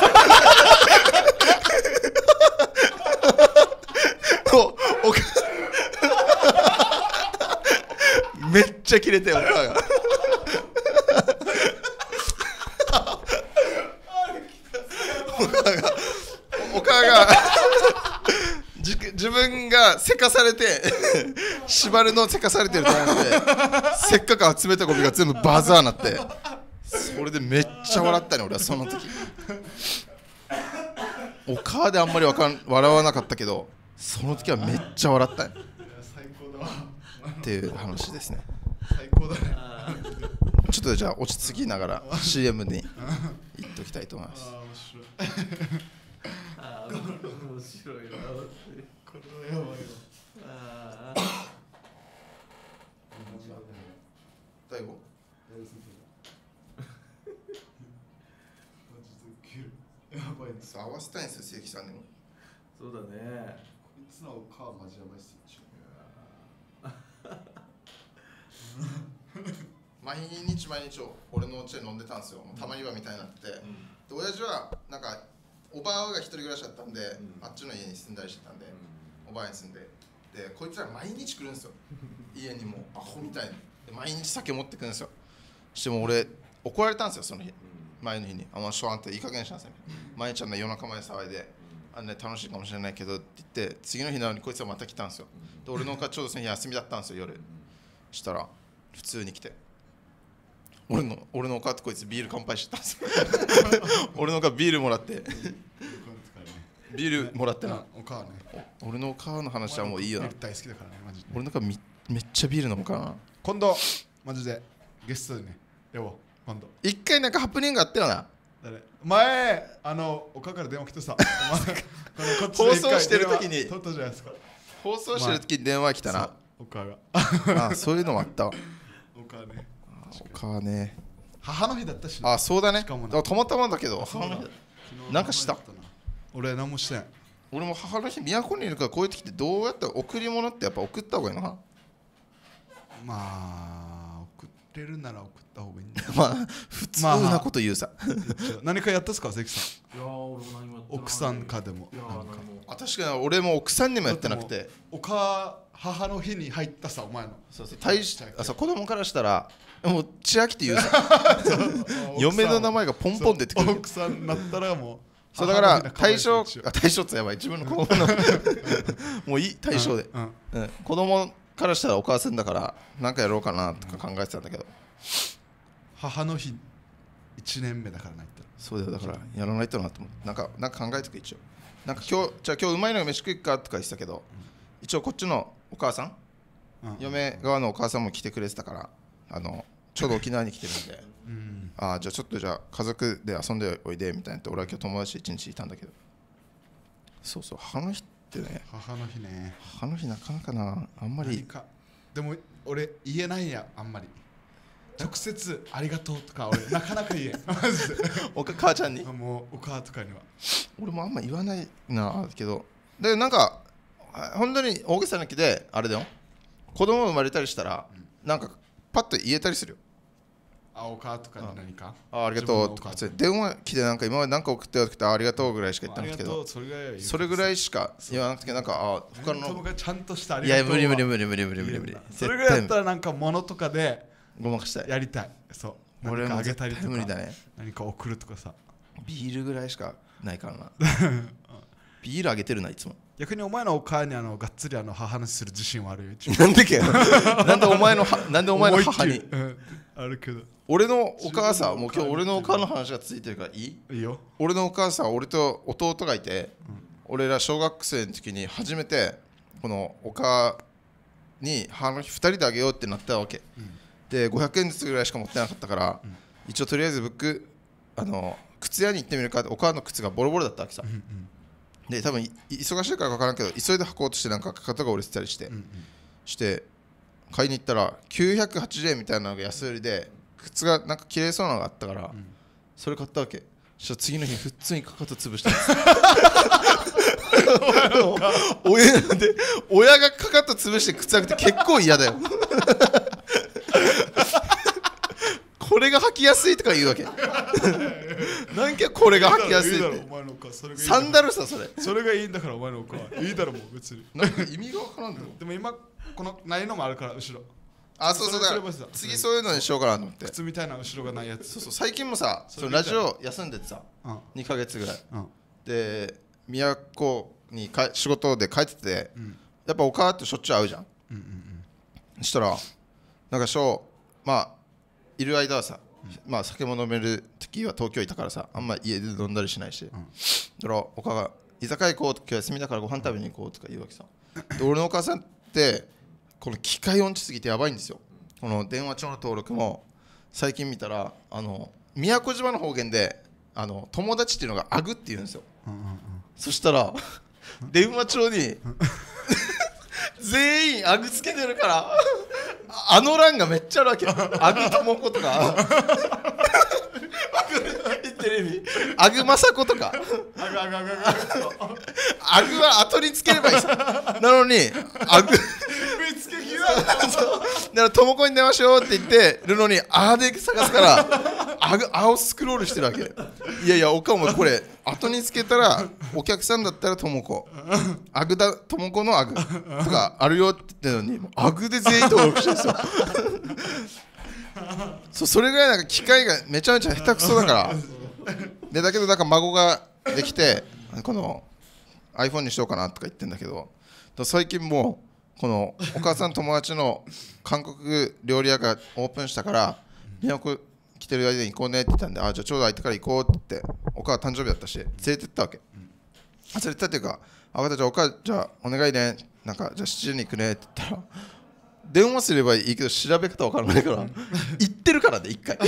めっちゃキレてお母が岡が自分がせかされて縛るのせかされてると思ってせっかく集めたゴミが全部バザーなって、それでめっちゃ笑ったね俺はその時。岡であんまり笑わなかったけど、その時はめっちゃ笑ったね。 最高だわっていう話ですね。 最高だね。 ちょっとじゃあ落ち着きながら CM に行っときたいと思います。 面白いな。 これはやばいわ。 大悟やばいです。 合わせたいんですよ、関さんにも。 そうだね。 こいつの顔マジやばいっすよ。 毎日俺のお家で飲んでたんですよ。たまり場みたいになって、で親父はなんかおばあが一人暮らしだったんで、あっちの家に住んだりしてたんで、おばあに住んで、でこいつら毎日来るんですよ。家にもうアホみたいにで毎日酒持ってくるんですよ。しても俺怒られたんですよその日。前の日にショーンっていい加減したんですよ。毎日夜中まで騒いで楽しいかもしれないけどって言って、次の日なのにこいつはまた来たんですよ。で俺のお母ちょうどその日休みだったんですよ夜。したら普通に来て、俺のお母とこいつビール乾杯してたんですよ。俺のお母ビールもらってビールもらってな。 お母ね。 俺のお母の話はもういいよな。 大好きだからねマジで。 俺のお母めっちゃビール飲むからな。 今度マジでゲストでね呼ぼう。今度一回なんかハプニングあったよな。 前お母から電話来てさ放送してる時に撮ったじゃないですか。 放送してる時に電話来たな。 お母がそういうのもあったわ。 お母ね。 お母ね。 母の日だったし。 そうだね。 たまたまだけど母の日なんかした俺何もしてない。 俺も母の日都にいるからこういう時ってどうやって贈り物ってやっぱ送った方がいいのかな。 まあ送ってるなら送った方がいいんだよ。 まあ普通なこと言うさ。 何かやったっすか関さん。 いや俺も何もやってない。 奥さんかでも。 確かに俺も奥さんにもやってなくて。 母の日に入ったさお前の。 そう子供からしたらもう千秋って言うさ。嫁の名前がポンポン出てくる。 奥さんになったらもう。 そうだから対象ってやばい。自分の子供のもういい対象で。子供からしたらお母さんだから何かやろうかなとか考えてたんだけど、 母の日1年目だからな。 そうだよ。だからやらないとなと思って、なんか考えてく一応。なんか今日うまいのが飯食いかとか言ってたけど、一応こっちのお母さん、嫁側のお母さんも来てくれてたから、ちょうど沖縄に来てるんで、じゃあちょっと家族で遊んでおいでみたいなって、俺は今日友達1日いたんだけど、そう母の日ってね。 母の日ね。 母の日なかなかな、あんまり。 でも俺言えないや、あんまり直接ありがとうとか俺なかなか言えん。マジで母ちゃんにもうお母とかには俺もあんま言わないなけど、でなんか本当に大げさな気であれだよ、子供生まれたりしたらなんかパッと言えたりするよ。 お母とかに何かありがとうとか電話来てなんか今まで何か送ってよってありがとうぐらいしか言ってなくてけど、それぐらいしか言わなくて、なんか他の友がちゃんとしたありがとう。 いや無理それぐらいやったらなんか物とかでごまかしたい。 やりたい。そう俺も絶対無理だね。 何か送るとかさ、 ビールぐらいしかないからな。ビールあげてるな、いつも。 逆にお前のお母にがっつり母のする自信はあるよ。 なんでけなんでお前の母にあるけど、 俺のお母さん、もう今日俺のお母の話がついてるからいい？ いいよ。 俺のお母さん、俺と弟がいて、俺ら小学生の時に初めてこのお母に母の日2人であげようってなったわけ。で500円ずつぐらいしか持ってなかったから、一応とりあえず靴屋に行ってみるかって、お母の靴がボロボロだったわけさ。で多分忙しいからか分からんけど急いで履こうとしてなんかかかとが折れてたりして、して買いに行ったら980円みたいなのが安売りで、靴がなんか綺麗そうなのがあったから、それ買ったわけ。そしたら次の日普通にかかと潰したんです親がかかと潰して靴履くって結構嫌だよ。これが履きやすいとか言うわけ。なんかこれが履きやすいって。サンダルさ、 それがいいんだからお前のお母いいだろもう別に。 なんか意味がわからんの。 でも今このないのもあるから後ろあ、そうそう、だから次そういうのにしようかなと思って。 靴みたいな後ろがないやつ。 そうそう、最近もさ、そのラジオ休んでてさ、2ヶ月ぐらいで宮古に仕事で帰ってて、やっぱお母としょっちゅう会うじゃん。そしたらなんかまあいる間はさ、まあ酒も飲める時は東京いたからさ、あんま家で飲んだりしないし、だからお母が居酒屋行こう、今日休みだからご飯食べに行こうとか言うわけさ。で俺のお母さんってこの機械音痴すぎてやばいんですよ。この電話帳の登録も最近見たら宮古島の方言で友達っていうのがアグって言うんですよ。そしたら電話帳に全員アグつけてるから欄がめっちゃあるわけ。アグともことか言ってる意味、アグマサコとかアグは後につければいいさ。なのにアグだからともこに電話しようって言ってるのにで探すからをスクロールしてるわけ。いやいや、おかもこれ後につけたらお客さんだったらともこ、アグだともこのアグとかあるよって言ってるのにアグで全員登録してるんですよそれぐらいなんか機械がめちゃめちゃ下手くそだからで、だけどなんか孫ができてこの iPhone にしようかなとか言ってんだけど、最近もうこのお母さん友達の韓国料理屋がオープンしたから宮古来てる間に行こうねって言ったんで、じゃあちょうど空いてから行こうって言って、お母誕生日だったし連れてったわけ。連れてったっていうか、分かった、じゃあお母じゃあお願いね、なんかじゃあ7時に行くねって言ったら、電話すればいいけど調べ方分からないから行ってるからね、一回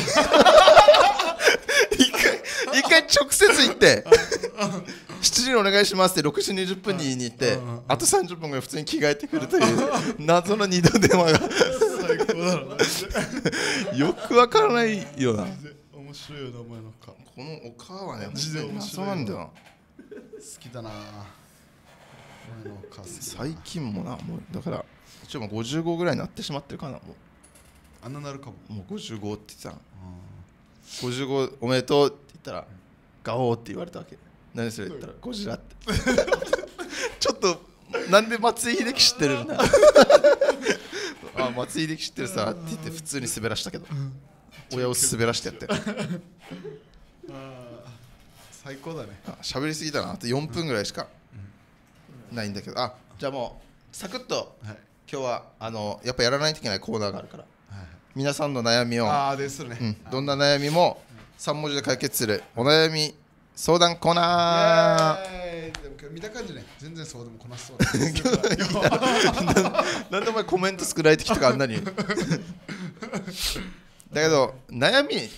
直接行って7時にお願いしますって6時20分に言いに行って、あと30分が普通に着替えてくるという謎の2度電話が最高だろよくわからないよな。 面白いよな、お前の顔。 このお母はね、謎なんだよな。好きだなお前のお母さん。 最近もな、もうだから一応もう55ぐらいになってしまってるかな。もうあんななるかも。 もう55って言ってたの。55おめでとうって言ったらガオーって言われたわけ。何それって言ったらゴジラってちょっとなんで松井秀喜知ってるんだ松井秀喜知ってるさって言って普通に滑らしたけど、親を滑らしてやって最高だね。 喋りすぎたな。あと4分ぐらいしかないんだけど、じゃあもうサクッと、今日はやっぱやらないといけないコーナーがあるから、皆さんの悩みをどんな悩みも3文字で解決するお悩み相談コーナー。 でも見た感じね、全然そうでもこなそうなんでお前コメント作られてきたかあんなにだけど悩み、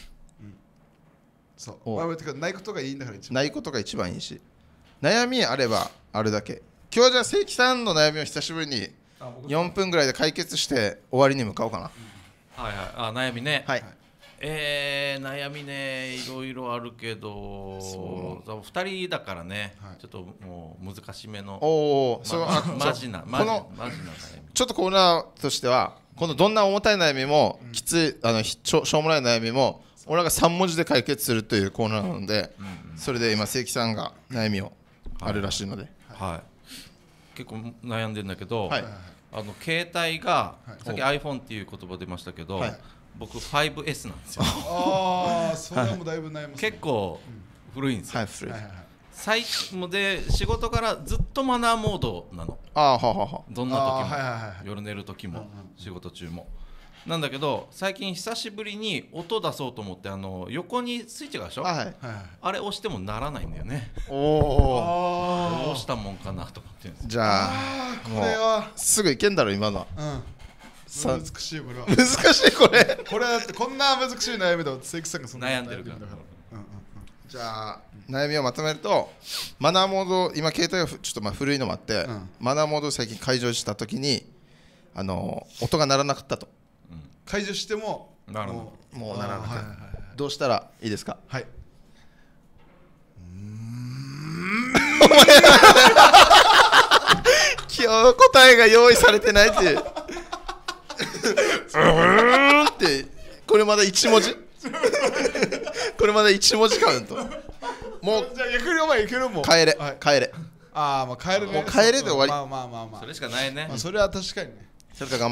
ないことがいいんだから一番。 ないことが一番いいし、悩みあればあるだけ。今日はじゃあ関さんの悩みを久しぶりに4分ぐらいで解決して終わりに向かおうかな。 悩みね。 はい。 悩みね、いろいろあるけど2人だからね、ちょっともう難しめのマジな悩み。 ちょっとコーナーとしてはこのどんな重たい悩みもきついしょうもない悩みも俺らが3文字で解決するというコーナーなので、それで今関さんが悩みをあるらしいので、 結構悩んでるんだけど、携帯がさっき iPhone っていう言葉出ましたけど、僕 5S なんですよ。 それもだいぶ悩みます。 結構古いんですよ。 古い。 最近で仕事からずっとマナーモードなの。どんな時も、夜寝る時も、仕事中も。なんだけど最近久しぶりに音出そうと思って横にスイッチがあるでしょ、あれ押してもならないんだよね。どうしたもんかなと思ってるんです。 じゃあこれはすぐいけんだろ今のは。 難しいこれは。 難しいこれ。 これだってこんな難しい悩みだと関さんがそんな悩んでるから。 じゃあ悩みをまとめると、マナーモード、今携帯がちょっと古いのもあって、マナーモードを最近解除した時に音が鳴らなかったと。 解除してももうならなかった。どうしたらいいですか。 はい。 今日答えが用意されてないっていうってこれまだ1文字これまだ1文字カウント。もうじゃあいけるよ、お前いけるもん。 帰れ帰れ。 まあ帰れね。 もう帰れで終わり。 それしかないね。 それは確かにね。 それか我慢。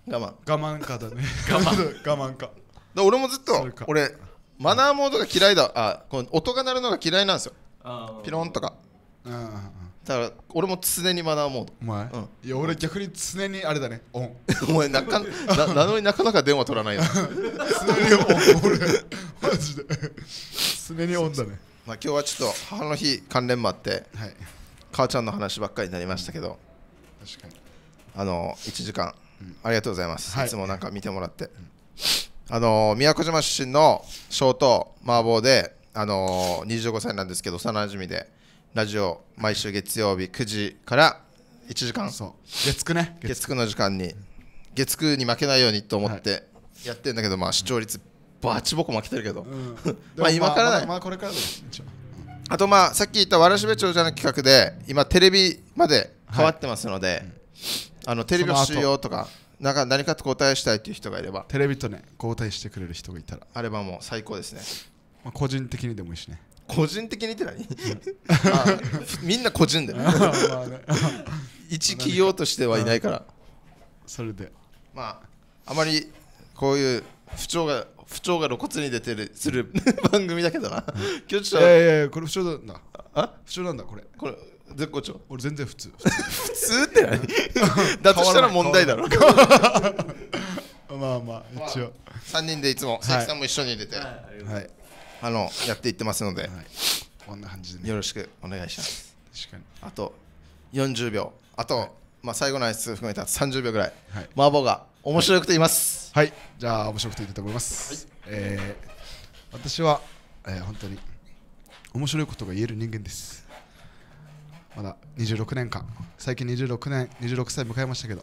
我慢かだね。我慢か。 俺もずっと俺マナーモードが嫌いだ。この音が鳴るのが嫌いなんですよ。ピロンとか。だから俺も常にマナーモード。 お前、いや俺逆に常にあれだね、オン。 お前なのになかなか電話取らないよ。 常にオン。俺マジで常にオンだね。 まあ今日はちょっと母の日関連もあって、母ちゃんの話ばっかりになりましたけど、 確かに 1時間ありがとうございます。いつもなんか見てもらって。宮古島出身の翔と麻婆で、25歳なんですけど幼馴染でラジオ毎週月曜日9時から1時間、 月9 の時間に月9に負けないようにと思ってやってんだけど、まあ視聴率バチボコ負けてるけど、まあ今からない。 まあこれからだよ。 あとまあさっき言ったわらしべ長者の企画で今テレビまで変わってますので、テレビをしようとか何かと交代したいという人がいれば、 テレビとね交代してくれる人がいたらあればもう最高ですね。 個人的にでもいいしね。 個人的にって何？みんな個人だよ。一企業としてはいないから。 それでまああまりこういう不調が露骨に出てるする番組だけどな。 今日ちょっといやこれ不調なんだ。不調なんだこれ絶好調。 俺全然普通って何？だとしたら問題だろ。 まあまあ一応 3人でいつも関さんも一緒に入れてやっていってますので、 こんな感じでよろしくお願いします。 確かにあと40秒、あとまあ最後のやつ含めたら30秒ぐらい、麻婆が面白くています。 はい、じゃあ面白くていいと思います。私は本当に面白いことが言える人間です。まだ26年間、最近26歳迎えましたけど、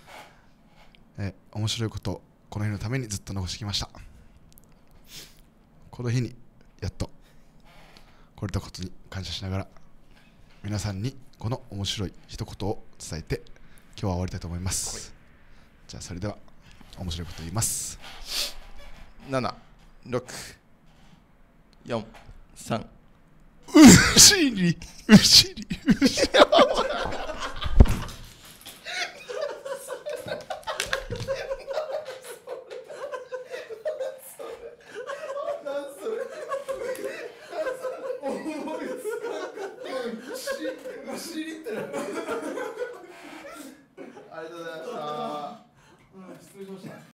面白いことをこの日のためにずっと残してきました。この日にやっとこれたことに感謝しながら、皆さんにこの面白い一言を伝えて今日は終わりたいと思います。じゃあそれでは面白いことを言います。 7、6、4、3。 うしりありがとうございました。